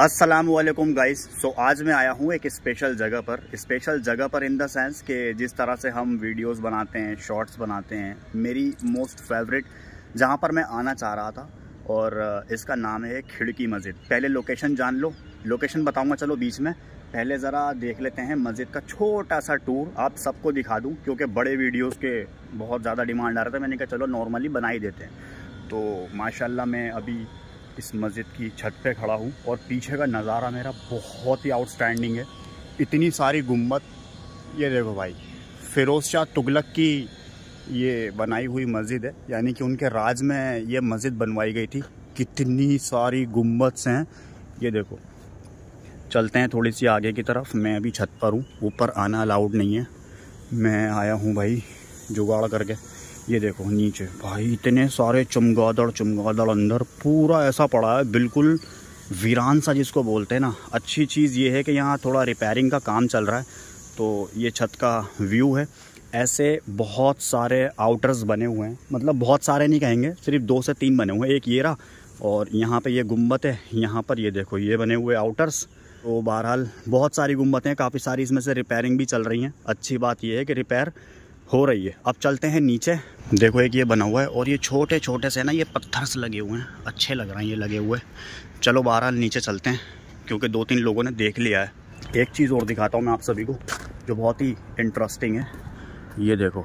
अस्सलामुअलैकुम गाइस। सो आज मैं आया हूँ एक स्पेशल जगह पर इन द सेंस कि जिस तरह से हम वीडियोस बनाते हैं, शॉर्ट्स बनाते हैं, मेरी मोस्ट फेवरेट जहाँ पर मैं आना चाह रहा था, और इसका नाम है खिड़की मस्जिद। पहले लोकेशन जान लो, लोकेशन बताऊँगा चलो बीच में। पहले ज़रा देख लेते हैं मस्जिद का छोटा सा टूर, आप सबको दिखा दूँ, क्योंकि बड़े वीडियोज़ के बहुत ज़्यादा डिमांड आ रहा था। मैंने कहा चलो नॉर्मली बना ही देते हैं। तो माशाल्लाह मैं अभी इस मस्जिद की छत पे खड़ा हूँ और पीछे का नज़ारा मेरा बहुत ही आउटस्टैंडिंग है। इतनी सारी गुम्बद, ये देखो भाई, फ़िरोज़ शाह तुगलक की ये बनाई हुई मस्जिद है, यानी कि उनके राज में ये मस्जिद बनवाई गई थी। कितनी सारी गुम्बद हैं, ये देखो। चलते हैं थोड़ी सी आगे की तरफ। मैं अभी छत पर हूँ, ऊपर आना अलाउड नहीं है। मैं आया हूँ भाई जुगाड़ करके। ये देखो नीचे भाई इतने सारे चमगादड़ अंदर पूरा ऐसा पड़ा है, बिल्कुल वीरान सा जिसको बोलते हैं ना। अच्छी चीज़ ये है कि यहाँ थोड़ा रिपेयरिंग का काम चल रहा है, तो ये छत का व्यू है। ऐसे बहुत सारे आउटर्स बने हुए हैं, मतलब बहुत सारे नहीं कहेंगे, सिर्फ 2 से 3 बने हुए हैं। एक ये रहा, और यहाँ पे ये गुम्बद है, यहाँ पर ये देखो ये बने हुए आउटर्स। तो बहरहाल बहुत सारी गुम्बदें हैं, काफ़ी सारी इसमें से रिपेयरिंग भी चल रही हैं। अच्छी बात यह है कि रिपेयर हो रही है। अब चलते हैं नीचे। देखो एक ये बना हुआ है, और ये छोटे छोटे से ना ये पत्थर से लगे हुए हैं, अच्छे लग रहे हैं ये लगे हुए। चलो बहरहाल नीचे चलते हैं, क्योंकि 2-3 लोगों ने देख लिया है। एक चीज़ और दिखाता हूँ मैं आप सभी को जो बहुत ही इंटरेस्टिंग है। ये देखो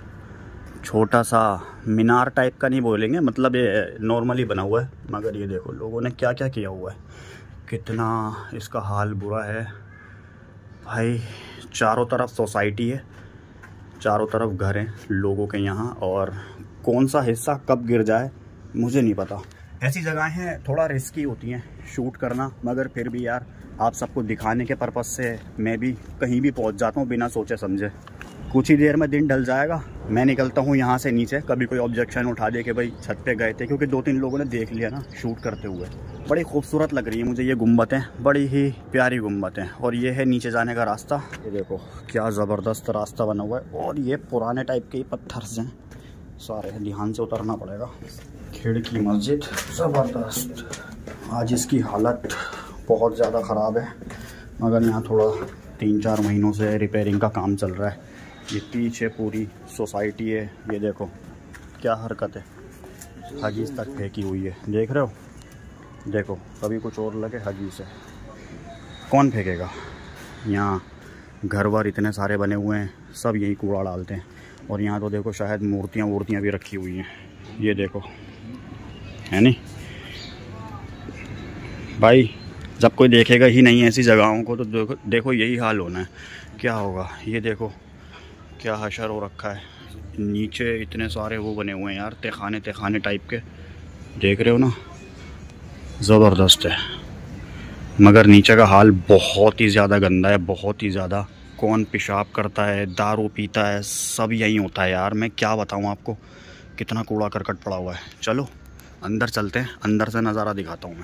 छोटा सा मीनार टाइप का नहीं बोलेंगे, मतलब ये नॉर्मली बना हुआ है, मगर ये देखो लोगों ने क्या क्या किया हुआ है, कितना इसका हाल बुरा है भाई। चारों तरफ सोसाइटी है, चारों तरफ घर हैं लोगों के यहाँ, और कौन सा हिस्सा कब गिर जाए मुझे नहीं पता। ऐसी जगहें थोड़ा रिस्की होती हैं शूट करना, मगर फिर भी यार आप सबको दिखाने के पर्पज़ से मैं भी कहीं भी पहुँच जाता हूँ बिना सोचे समझे। कुछ ही देर में दिन ढल जाएगा, मैं निकलता हूँ यहाँ से नीचे। कभी कोई ऑब्जेक्शन उठा दे कि भाई छत पे गए थे, क्योंकि 2-3 लोगों ने देख लिया ना शूट करते हुए। बड़ी खूबसूरत लग रही है मुझे ये गुम्बदें, बड़ी ही प्यारी गुम्बदें। और ये है नीचे जाने का रास्ता। ये देखो क्या ज़बरदस्त रास्ता बना हुआ है, और ये पुराने टाइप के पत्थर से सारे, ध्यान से उतरना पड़ेगा। खिड़की मस्जिद ज़बरदस्त। आज इसकी हालत बहुत ज़्यादा ख़राब है, मगर यहाँ थोड़ा 3-4 महीनों से रिपेयरिंग का काम चल रहा है। ये पीछे पूरी सोसाइटी है, ये देखो क्या हरकत है, हगीज़ तक फेंकी हुई है, देख रहे हो। देखो कभी कुछ और लगे हगीज़ है, कौन फेंकेगा। यहाँ घर वर इतने सारे बने हुए हैं, सब यही कूड़ा डालते हैं। और यहाँ तो देखो शायद मूर्तियाँ भी रखी हुई हैं, ये देखो है नहीं भाई। जब कोई देखेगा ही नहीं ऐसी जगहों को, तो देखो यही हाल होना है, क्या होगा। ये देखो क्या हशर हो रखा है। नीचे इतने सारे वो बने हुए हैं यार, तहखाने टाइप के, देख रहे हो ना, ज़बरदस्त है। मगर नीचे का हाल बहुत ही ज़्यादा गंदा है, बहुत ही ज़्यादा। कौन पेशाब करता है, दारू पीता है, सब यही होता है यार। मैं क्या बताऊँ आपको, कितना कूड़ा करकट पड़ा हुआ है। चलो अंदर चलते हैं, अंदर से नज़ारा दिखाता हूँ मैं।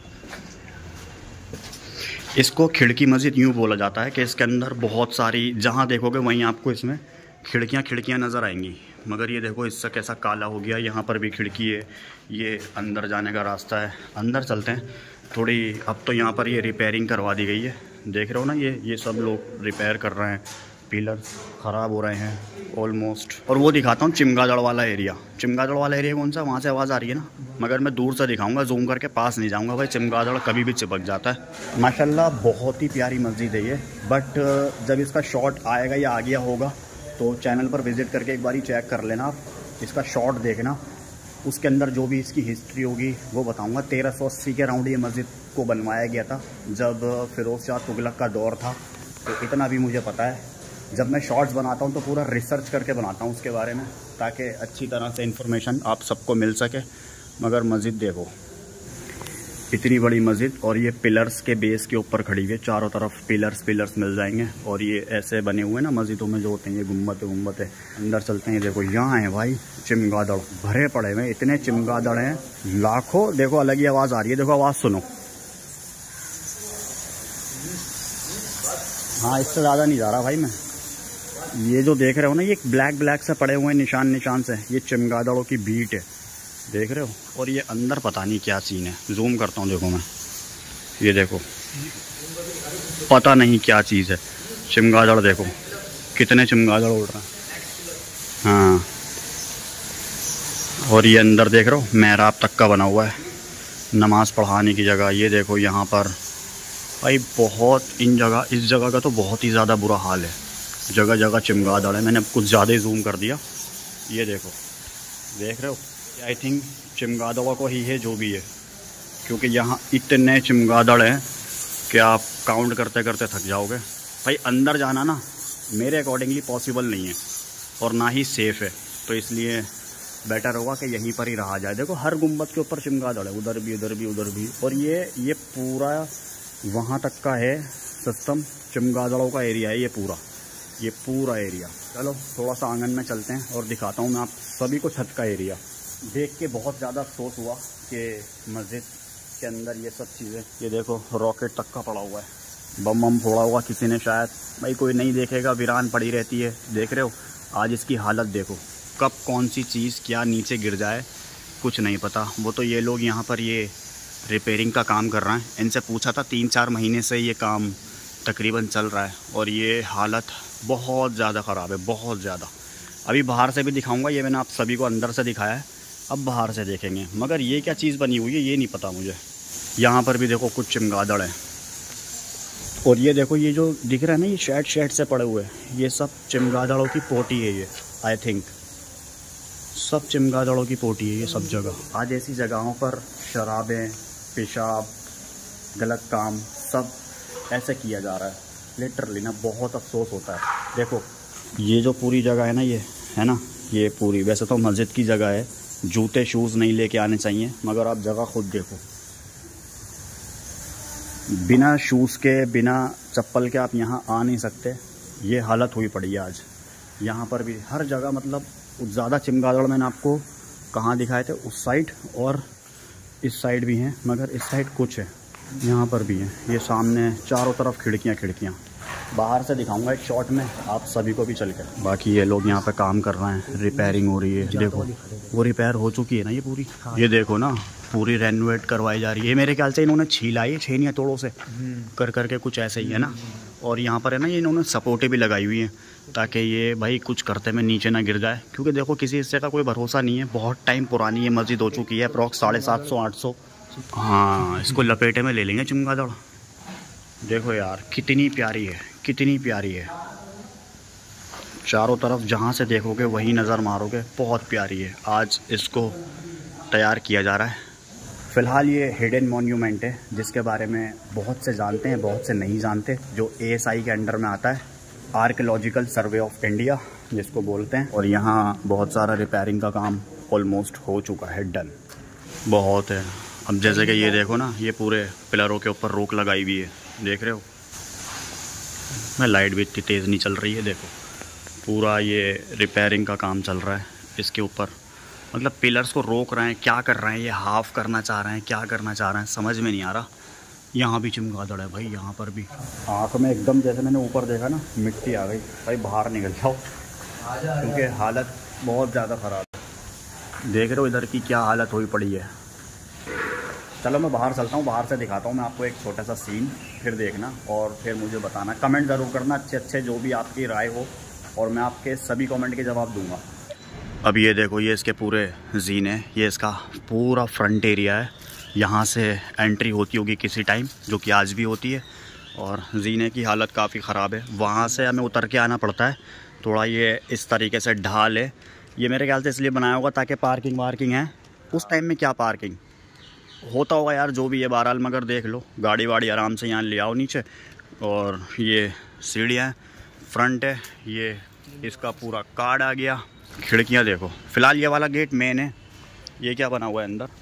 इसको खिड़की मस्जिद यूँ बोला जाता है कि इसके अंदर बहुत सारी, जहाँ देखोगे वहीं आपको इसमें खिड़कियाँ नज़र आएंगी। मगर ये देखो इससे कैसा काला हो गया। यहाँ पर भी खिड़की है, ये अंदर जाने का रास्ता है। अंदर चलते हैं थोड़ी। अब तो यहाँ पर ये रिपेयरिंग करवा दी गई है, देख रहे हो ना, ये सब लोग रिपेयर कर रहे हैं। पिलर्स ख़राब हो रहे हैं ऑलमोस्ट। और वो दिखाता हूँ चमगादड़ वाला एरिया। चमगादड़ वाला एरिया कौन सा, वहाँ से आवाज़ आ रही है ना, मगर मैं दूर से दिखाऊंगा, जूम करके, पास नहीं जाऊंगा भाई। चमगादड़ कभी भी चिपक जाता है। माशाल्लाह बहुत ही प्यारी मस्जिद है ये, बट जब इसका शॉट आएगा या आ गया होगा तो चैनल पर विज़िट करके एक बार चेक कर लेना आप, इसका शॉट देखना। उसके अंदर जो भी इसकी हिस्ट्री होगी वो बताऊँगा। 1380 के राउंड ये मस्जिद को बनवाया गया था, जब फ़िरोज़ शाह तुगलक का दौर था। तो इतना भी मुझे पता है। जब मैं शॉर्ट्स बनाता हूँ तो पूरा रिसर्च करके बनाता हूँ उसके बारे में, ताकि अच्छी तरह से इन्फॉर्मेशन आप सबको मिल सके। मगर मस्जिद देखो, इतनी बड़ी मस्जिद, और ये पिलर्स के बेस के ऊपर खड़ी हुई है। चारों तरफ पिलर्स मिल जाएंगे, और ये ऐसे बने हुए ना मस्जिदों में जो होते हैं, ये गुम्बद है। अंदर चलते हैं। देखो यहाँ है भाई चमगादड़ भरे पड़े हुए, इतने चमगादड़ हैं लाखों। देखो अलग ही आवाज़ आ रही है, देखो आवाज़ सुनो। हाँ इससे ज़्यादा नहीं जा रहा भाई मैं। ये जो देख रहे हो ना, ये ब्लैक से पड़े हुए हैं निशान से, ये चमगादड़ों की भीट है, देख रहे हो। और ये अंदर पता नहीं क्या सीन है, जूम करता हूँ, देखो मैं, ये देखो, पता नहीं क्या चीज़ है। चमगादड़ देखो, कितने चमगादड़ उड़ रहे हैं। हाँ, और ये अंदर देख रहे हो, मेहराब तक का बना हुआ है, नमाज़ पढ़ाने की जगह। ये देखो यहाँ पर भाई बहुत इस जगह का तो बहुत ही ज़्यादा बुरा हाल है। जगह जगह चमगादड़ है। मैंने कुछ ज़्यादा ही जूम कर दिया। ये देखो, देख रहे हो, आई थिंक चमगादड़ों को ही है जो भी है, क्योंकि यहाँ इतने चमगादड़ हैं कि आप काउंट करते करते थक जाओगे। भाई अंदर जाना ना मेरे अकॉर्डिंगली पॉसिबल नहीं है और ना ही सेफ़ है, तो इसलिए बेटर होगा कि यहीं पर ही रहा जाए। देखो हर गुंबद के ऊपर चमगादड़ है, उधर भी उधर भी उधर भी। और ये पूरा वहाँ तक का है सिस्टम, चमगादड़ों का एरिया है ये पूरा एरिया। चलो थोड़ा सा आंगन में चलते हैं और दिखाता हूँ मैं आप सभी को छत का एरिया। देख के बहुत ज़्यादा अफसोस हुआ कि मस्जिद के अंदर ये सब चीज़ें, ये देखो रॉकेट तक का पड़ा हुआ है, बम फोड़ा हुआ किसी ने शायद। भाई कोई नहीं देखेगा, वीरान पड़ी रहती है। देख रहे हो आज इसकी हालत देखो, कब कौन सी चीज़ क्या नीचे गिर जाए कुछ नहीं पता। वो तो ये लोग यहाँ पर ये रिपेयरिंग का काम कर रहे हैं। इनसे पूछा था 3-4 महीने से ये काम तकरीबन चल रहा है और ये हालत बहुत ज़्यादा ख़राब है, बहुत ज़्यादा। अभी बाहर से भी दिखाऊंगा, ये मैंने आप सभी को अंदर से दिखाया है, अब बाहर से देखेंगे। मगर ये क्या चीज़ बनी हुई है ये नहीं पता मुझे। यहाँ पर भी देखो कुछ चमगादड़ हैं और ये देखो ये जो दिख रहा है ना, ये शेड से पड़े हुए हैं, ये सब चमगादड़ों की पोटी है। ये आई थिंक सब चमगादड़ों की पोटी है ये सब जगह। आज ऐसी जगहों पर शराबें, पेशाब, गलत काम सब ऐसे किया जा रहा है। लिटरली ना बहुत अफसोस होता है। देखो ये जो पूरी जगह है ना, ये है ना, ये पूरी वैसे तो मस्जिद की जगह है, जूते शूज़ नहीं लेके आने चाहिए, मगर आप जगह खुद देखो, बिना शूज़ के बिना चप्पल के आप यहाँ आ नहीं सकते। ये हालत हुई पड़ी है आज। यहाँ पर भी हर जगह मतलब ज़्यादा चमगादड़ मैंने आपको कहाँ दिखाए थे, उस साइड और इस साइड भी हैं, मगर इस साइड कुछ है, यहाँ पर भी हैं। ये सामने चारों तरफ खिड़कियाँ। बाहर से दिखाऊंगा एक शॉट में आप सभी को भी चल कर। बाकी ये लोग यहाँ पे काम कर रहे हैं, रिपेयरिंग हो रही है। देखो वो रिपेयर हो चुकी है ना ये पूरी। ये देखो ना पूरी रेनोवेट करवाई जा रही है। मेरे ख्याल से इन्होंने छीलाई है छेनिया तोड़ों से कर करके कुछ ऐसे ही है ना। और यहाँ पर है ना ये इन्होंने सपोर्टें भी लगाई हुई हैं ताकि ये भाई कुछ करते में नीचे ना गिर जाए, क्योंकि देखो किसी हिस्से का कोई भरोसा नहीं है। बहुत टाइम पुरानी ये मस्जिद हो चुकी है, अप्रॉक्स 750-800। हाँ, इसको लपेटे में ले लेंगे चमगादड़। देखो यार कितनी प्यारी है, कितनी प्यारी है। चारों तरफ जहाँ से देखोगे वही नज़र मारोगे, बहुत प्यारी है। आज इसको तैयार किया जा रहा है। फ़िलहाल ये हिडन मॉन्यूमेंट है जिसके बारे में बहुत से जानते हैं, बहुत से नहीं जानते, जो ASI के अंडर में आता है, आर्कियोलॉजिकल सर्वे ऑफ इंडिया जिसको बोलते हैं। और यहाँ बहुत सारा रिपेयरिंग का काम ऑलमोस्ट हो चुका है, डन बहुत है। अब जैसे कि ये देखो ना, ये पूरे पिलरों के ऊपर रोक लगाई हुई है, देख रहे हो। मैं लाइट भी इतनी तेज़ नहीं चल रही है। देखो पूरा ये रिपेयरिंग का काम चल रहा है इसके ऊपर, मतलब पिलर्स को रोक रहे हैं, क्या कर रहे हैं, ये हाफ करना चाह रहे हैं, क्या करना चाह रहे हैं समझ में नहीं आ रहा। यहाँ भी चमगादड़ है भाई, यहाँ पर भी। आँख में एकदम जैसे मैंने ऊपर देखा ना मिट्टी आ गई भाई, बाहर निकल जाओ क्योंकि हालत बहुत ज़्यादा ख़राब है। देख रहे हो इधर की क्या हालत हुई पड़ी है। चलो मैं बाहर चलता हूँ, बाहर से दिखाता हूँ मैं आपको एक छोटा सा सीन, फिर देखना और फिर मुझे बताना, कमेंट ज़रूर करना अच्छे जो भी आपकी राय हो, और मैं आपके सभी कमेंट के जवाब दूंगा। अब ये देखो ये इसके पूरे जीन है, ये इसका पूरा फ्रंट एरिया है। यहाँ से एंट्री होती होगी किसी टाइम, जो कि आज भी होती है। और जीने की हालत काफ़ी ख़राब है, वहाँ से हमें उतर के आना पड़ता है। थोड़ा ये इस तरीके से ढाल है, ये मेरे ख्याल से इसलिए बनाया होगा ताकि पार्किंग वार्किंग है। उस टाइम में क्या पार्किंग होता होगा यार, जो भी है बहरहाल, मगर देख लो गाड़ी वाड़ी आराम से यहाँ ले आओ नीचे। और ये सीढ़ियाँ हैं, फ्रंट है, ये इसका पूरा कार्ड आ गया। खिड़कियाँ देखो, फ़िलहाल ये वाला गेट मेन है। ये क्या बना हुआ है अंदर,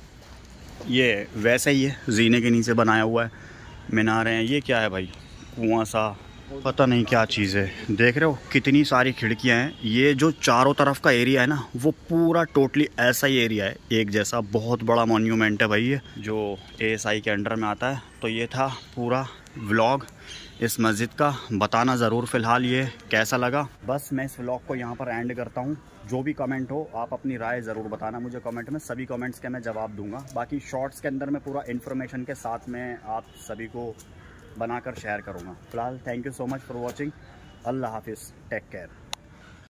ये वैसे ही है, जीने के नीचे बनाया हुआ है, मीनारें हैं। ये क्या है भाई, कुआं सा, पता नहीं क्या चीज़ है। देख रहे हो कितनी सारी खिड़कियां हैं। ये जो चारों तरफ का एरिया है ना, वो पूरा टोटली ऐसा ही एरिया है, एक जैसा। बहुत बड़ा मॉन्यूमेंट है भाई ये, जो ASI के अंडर में आता है। तो ये था पूरा व्लॉग इस मस्जिद का। बताना ज़रूर फ़िलहाल ये कैसा लगा। बस मैं इस व्लॉग को यहाँ पर एंड करता हूँ। जो भी कमेंट हो आप अपनी राय ज़रूर बताना मुझे कमेंट में, सभी कमेंट्स के मैं जवाब दूंगा। बाकी शॉर्ट्स के अंदर मैं पूरा इन्फॉर्मेशन के साथ में आप सभी को बनाकर शेयर करूँगा। फ़िलहाल thank you so much for watching. Allah हाफिज़, टेक केयर।